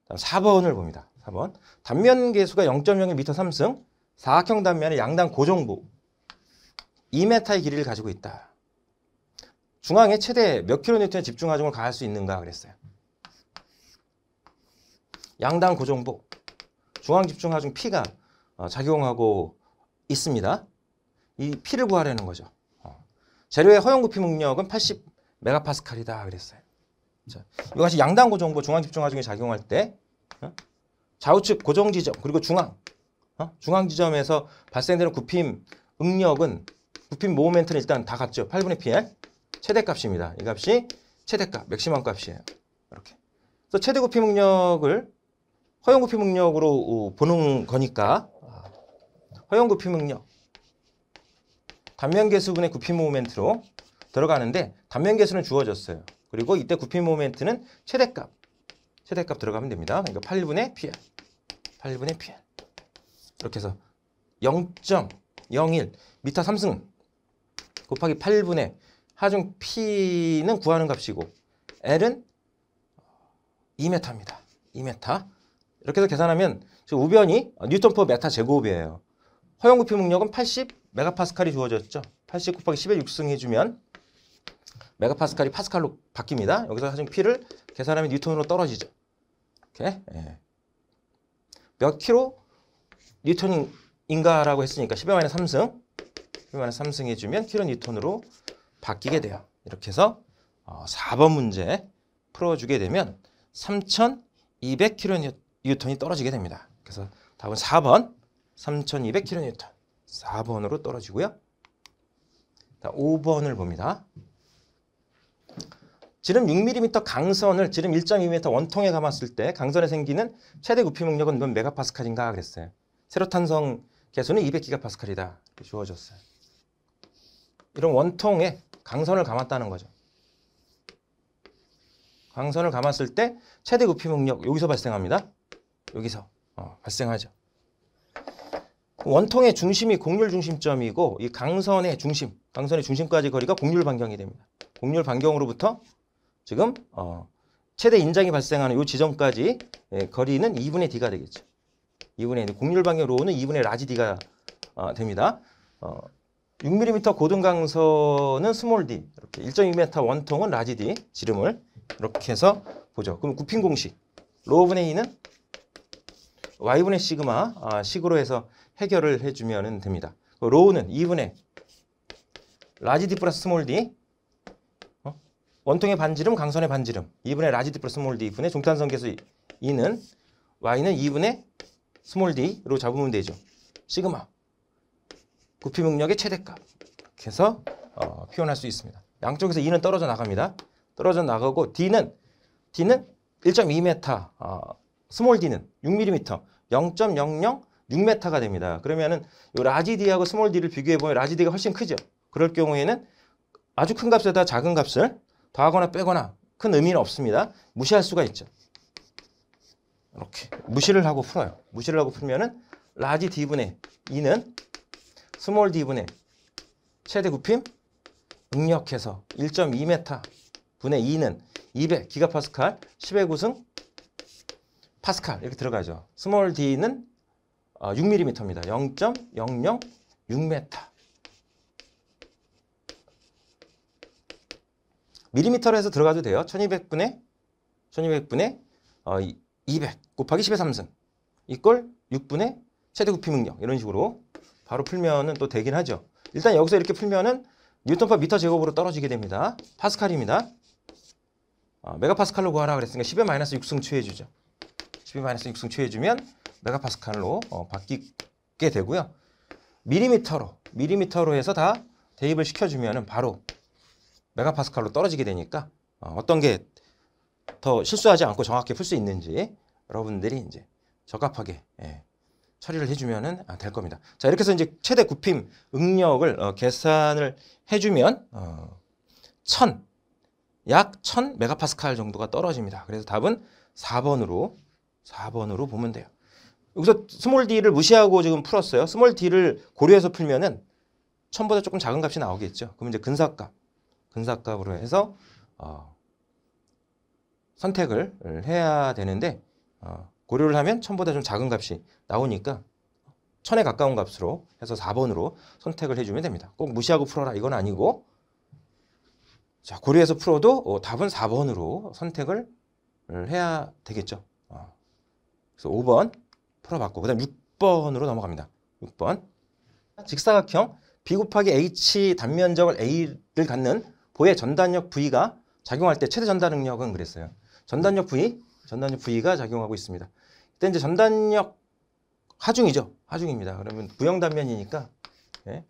4번을 봅니다. 4번. 단면 계수가 0.01m 3승, 사각형 단면의 양당 고정부 2m의 길이를 가지고 있다. 중앙에 최대 몇 킬로뉴턴의 집중하중을 가할 수 있는가 그랬어요. 양당 고정부 중앙 집중하중 P가 작용하고 있습니다. 이 P를 구하려는 거죠. 재료의 허용 부피 능력은 80메가파스칼이다 그랬어요. 자, 이것이 양당 고정부 중앙 집중하중이 작용할 때 좌우측 고정 지점 그리고 중앙 지점에서 발생되는 굽힘 응력은 굽힘 모멘트는 일단 다 같죠. 8분의 PL 최대값입니다. 이 값이 최대값, 맥시멈 값이에요. 이렇게. 그래서 최대 굽힘 응력을 허용 굽힘 응력으로 보는 거니까 허용 굽힘 응력 단면 계수분의 굽힘 모멘트로 들어가는데 단면 계수는 주어졌어요. 그리고 이때 굽힘 모멘트는 최대값 들어가면 됩니다. 그러니까 8분의 PL 이렇게 해서 0.01 미터 3승 곱하기 8분의 하중 P는 구하는 값이고 L은 2m입니다. 2m. 이렇게 해서 계산하면 지금 우변이 뉴턴 퍼 메타 제곱이에요. 허용 굽힘 응력은 80메가파스칼이 주어졌죠. 80 곱하기 10의 6승 해주면 메가파스칼이 파스칼로 바뀝니다. 여기서 하중 P를 계산하면 뉴턴으로 떨어지죠. 이렇게 몇 킬로 뉴턴인가라고 했으니까 10의 3승 해주면 킬로 뉴턴으로 바뀌게 돼요. 이렇게 해서 4번 문제 풀어주게 되면 3200kN 떨어지게 됩니다. 그래서 답은 4번 3200kN 4번으로 떨어지고요. 5번을 봅니다. 지름 6mm 강선을 지름 1.2m 원통에 감았을 때 강선에 생기는 최대 굽힘 응력은 몇 메가파스칼인가 그랬어요. 세로탄성 개수는 200기가파스칼이다. 이렇게 주어졌어요. 이런 원통에 강선을 감았다는 거죠. 강선을 감았을 때 최대 굽힘 응력 여기서 발생합니다. 여기서 발생하죠. 원통의 중심이 곡률 중심점이고 이 강선의 중심까지 거리가 곡률 반경이 됩니다. 곡률 반경으로부터 지금 최대 인장이 발생하는 이 지점까지 거리는 2분의 D가 되겠죠. 2분의 D. 곡률 반경 로우는 2분의 라지 D가 됩니다. 6mm 고등 강선은 스몰 d, 이렇게 1.2m 원통은 라지 d, 지름을 이렇게 해서 보죠. 그럼 굽힘 공식, 로우분의 2는 y분의 시그마 식으로 해서 해결을 해주면 됩니다. 로우는 2분의 라지 d 플러스 스몰 d, 원통의 반지름, 강선의 반지름, 2분의 라지 d 플러스 스몰 d 분의 종탄성 계수 2는 y는 2분의 스몰 d로 잡으면 되죠. 시그마. 굽힘 응력의 최대값 이렇게 해서 표현할 수 있습니다. 양쪽에서 2는 떨어져 나갑니다. 떨어져 나가고 D는 1.2m, 스몰 D는 6mm, 0.006m가 됩니다. 그러면은 이 라지 D하고 스몰 D를 비교해 보면 라지 D가 훨씬 크죠. 그럴 경우에는 아주 큰 값에다 작은 값을 더하거나 빼거나 큰 의미는 없습니다. 무시할 수가 있죠. 이렇게 무시를 하고 풀어요. 무시를 하고 풀면은 라지 D분의 2는 스몰 d분의 최대 굽힘 응력해서 1.2m 분의 2는 200 기가파스칼 10의 9승 파스칼 이렇게 들어가죠. 스몰 d는 6mm입니다. 0.006m. 밀리미터로 해서 들어가도 돼요. 1200분의 200 곱하기 10의 3승 이꼴 6분의 최대 굽힘 응력 이런 식으로 바로 풀면은 또 되긴 하죠. 일단 여기서 이렇게 풀면은 뉴턴 퍼 미터 제곱으로 떨어지게 됩니다. 파스칼입니다. 메가파스칼로 구하라 그랬으니까 10의 마이너스 6승 취해주죠. 10의 마이너스 6승 취해주면 메가파스칼로 바뀌게 되고요. 밀리미터로 해서 다 대입을 시켜주면은 바로 메가파스칼로 떨어지게 되니까 어떤 게 더 실수하지 않고 정확히 풀 수 있는지 여러분들이 이제 적합하게 처리를 해주면 될 겁니다. 자, 이렇게 해서 이제 최대 굽힘 응력을 계산을 해주면 약 1000 메가파스칼 정도가 떨어집니다. 그래서 답은 4번으로 보면 돼요. 여기서 스몰 d를 무시하고 지금 풀었어요. 스몰 d를 고려해서 풀면은 1000보다 조금 작은 값이 나오겠죠. 그럼 이제 근사값으로 해서 선택을 해야 되는데 고려를 하면 1000보다 좀 작은 값이 나오니까 1000에 가까운 값으로 해서 4번으로 선택을 해주면 됩니다. 꼭 무시하고 풀어라 이건 아니고, 자, 고려해서 풀어도 답은 4번으로 선택을 해야 되겠죠. 그래서 5번 풀어봤고, 그 다음 6번으로 넘어갑니다. 6번. 직사각형 B 곱하기 H 단면적을 A를 갖는 보의 전단력 V가 작용할 때 최대 전단 능력은 그랬어요. 전단력 V가 작용하고 있습니다. 이때 이제 전단력 하중이죠. 하중입니다. 그러면 부영 단면이니까, 예.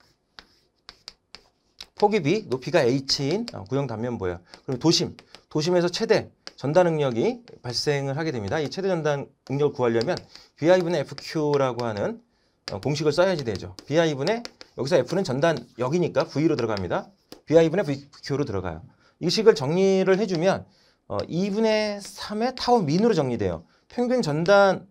폭이 B, 높이가 H인 구형 단면보예요. 그럼 도심에서 최대 전단 능력이 발생을 하게 됩니다. 이 최대 전단 능력을 구하려면 BI분의 FQ라고 하는 공식을 써야지 되죠. BI분의, 여기서 F는 전단력이니까 V로 들어갑니다. BI분의 VQ로 들어가요. 이 식을 정리를 해주면 2분의 3의 타워 민으로 정리돼요. 평균 전단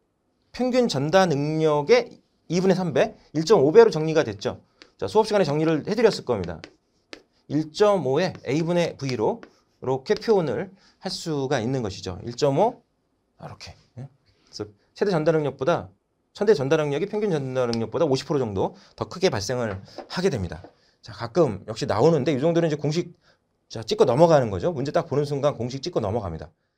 능력의 2분의 3배, 1.5배로 정리가 됐죠. 자, 수업 시간에 정리를 해드렸을 겁니다. 1.5의 A분의 V로 이렇게 표현을 할 수가 있는 것이죠. 1.5 이렇게. 그래서 최대 전단 능력보다 천대 전단 능력이 평균 전단 능력보다 50% 정도 더 크게 발생을 하게 됩니다. 자, 가끔 역시 나오는데 이 정도는 이제 공식 자, 찍고 넘어가는 거죠. 문제 딱 보는 순간 공식 찍고 넘어갑니다.